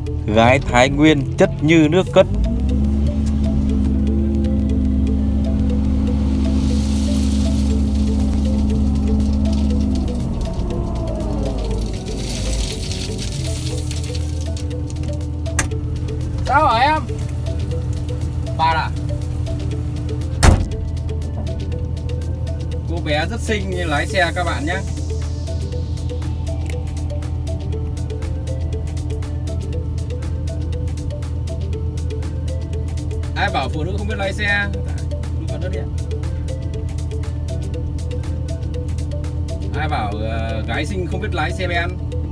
Gái Thái Nguyên chất như nước cất. Sao hả em? Bạn à? Cô bé rất xinh như lái xe các bạn nhé. Ai bảo phụ nữ không biết lái xe? Đúng vào đất đi ạ. Ai bảo gái xinh không biết lái xe ben?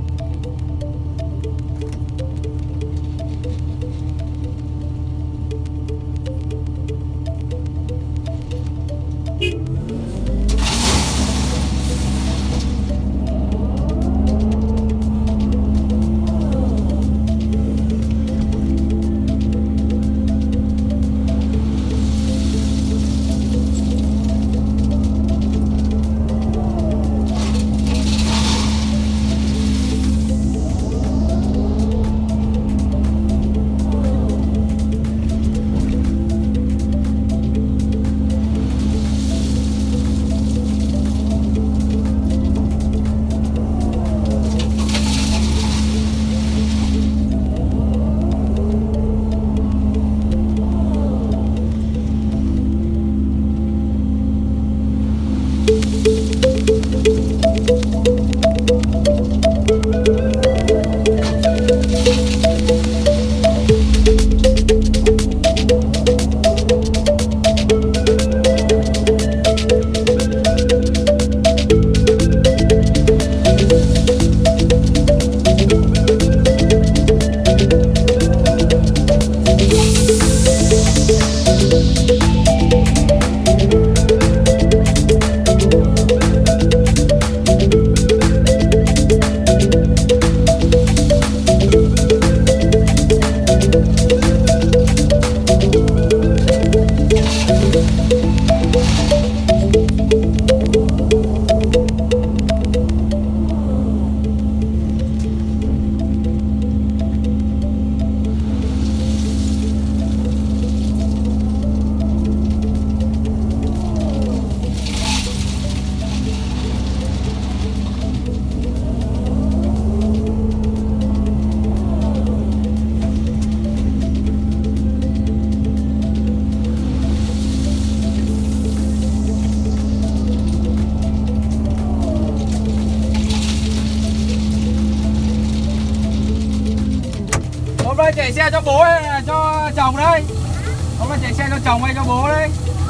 Hôm nay chạy xe cho bố hay là cho chồng đây? Hôm nay chạy xe cho chồng hay cho bố đây?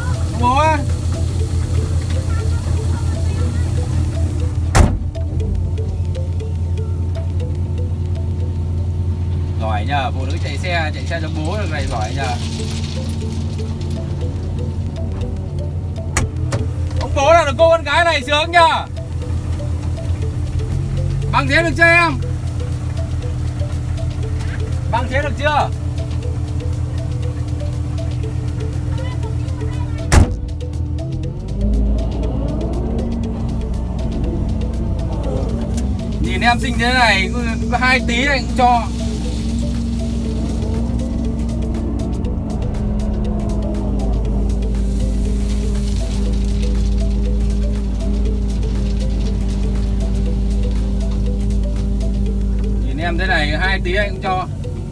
Bố á? Giỏi nhờ, phụ nữ chạy xe cho bố được này giỏi nhờ. Ông bố là được cô con gái này sướng nhờ. Bằng thế được chưa em? Bằng thế được chưa? Nhìn em xinh thế này, có 2 tí anh cũng cho. Nhìn em thế này, 2 tí anh cũng cho.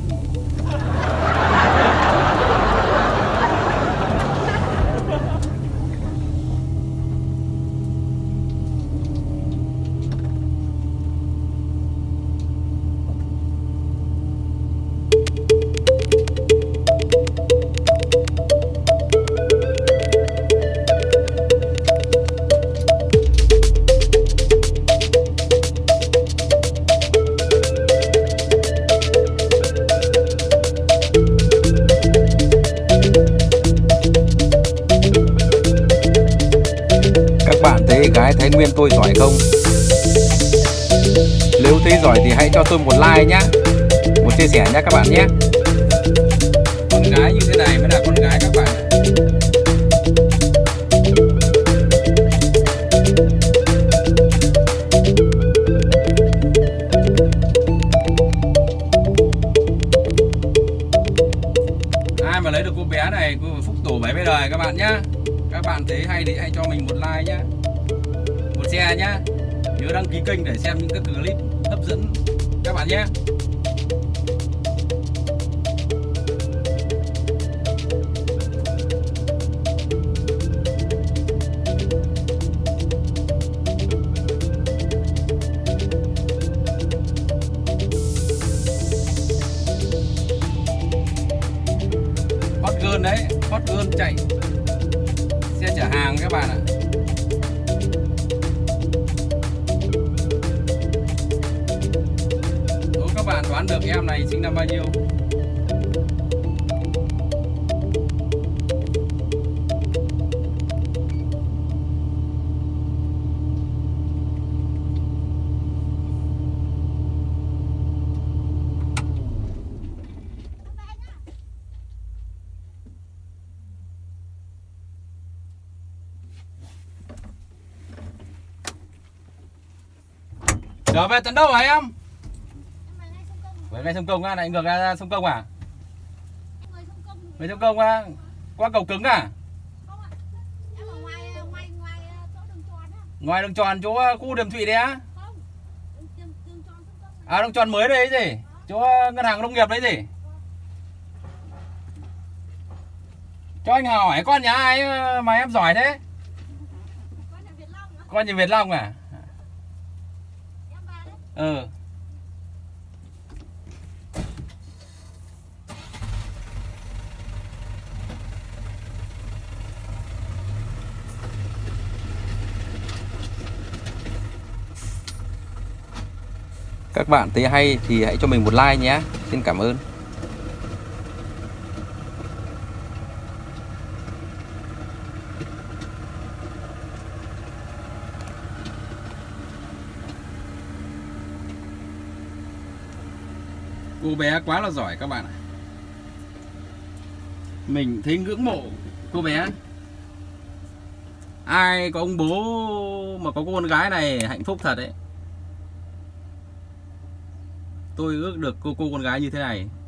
Gái Thái Nguyên tôi giỏi không? Nếu thấy giỏi thì hãy cho tôi một like nhá, một chia sẻ nhá các bạn nhé. Con gái như thế này mới là con gái các bạn. bé này Phúc Tổ 70 đời các bạn nhá. Các bạn thấy hay thì hãy cho mình một like nhá, một share nhá. Nhớ đăng ký kênh để xem những cái clip hấp dẫn các bạn nhé. Hot girl đấy, hot girl chạy xe chở hàng các bạn ạ. Đố các bạn đoán được em này sinh năm bao nhiêu? Trở về tận đâu hả em? Về ngay sông Công á, lại ngược ra sông Công à? Về sông Công á, qua cầu cứng à? Ngoài đường tròn chỗ khu Đầm Thụy đấy á? À đường tròn mới đấy gì? Chỗ ngân hàng nông nghiệp đấy gì? Cho anh hỏi con nhà ai mà em giỏi thế? Con nhà Việt Long à? Ừ. Các bạn thấy hay thì hãy cho mình một like nhé. Xin cảm ơn. Cô bé quá là giỏi các bạn ạ. Mình thấy ngưỡng mộ cô bé. Ai có ông bố mà có cô con gái này hạnh phúc thật đấy. Tôi ước được cô con gái như thế này.